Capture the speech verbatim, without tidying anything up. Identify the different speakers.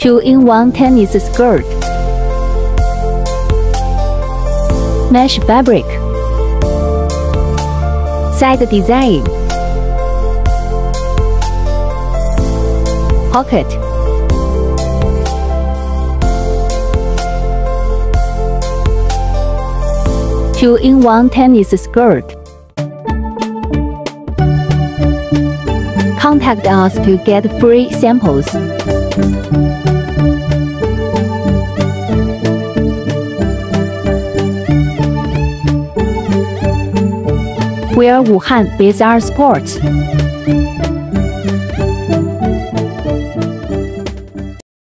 Speaker 1: two in one tennis skirt, mesh fabric, side design, pocket, two in one tennis skirt. Contact us to get free samples. We are Wuhan Bizarre Sports.